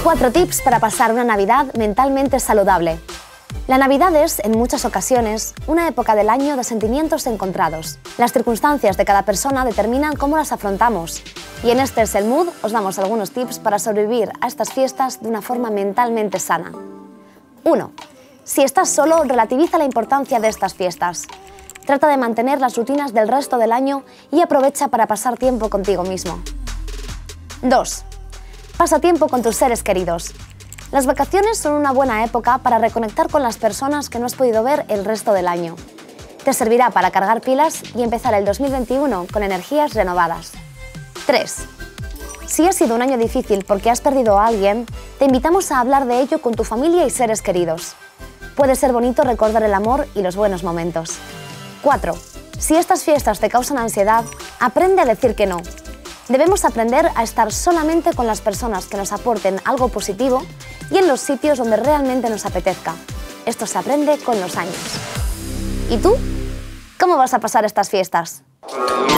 4 tips para pasar una Navidad mentalmente saludable. La Navidad es, en muchas ocasiones, una época del año de sentimientos encontrados. Las circunstancias de cada persona determinan cómo las afrontamos. Y en este es el Mood os damos algunos tips para sobrevivir a estas fiestas de una forma mentalmente sana. 1. Si estás solo, relativiza la importancia de estas fiestas. Trata de mantener las rutinas del resto del año y aprovecha para pasar tiempo contigo mismo. 2. Pasa tiempo con tus seres queridos. Las vacaciones son una buena época para reconectar con las personas que no has podido ver el resto del año. Te servirá para cargar pilas y empezar el 2021 con energías renovadas. 3. Si ha sido un año difícil porque has perdido a alguien, te invitamos a hablar de ello con tu familia y seres queridos. Puede ser bonito recordar el amor y los buenos momentos. 4. Si estas fiestas te causan ansiedad, aprende a decir que no. Debemos aprender a estar solamente con las personas que nos aporten algo positivo y en los sitios donde realmente nos apetezca. Esto se aprende con los años. ¿Y tú? ¿Cómo vas a pasar estas fiestas?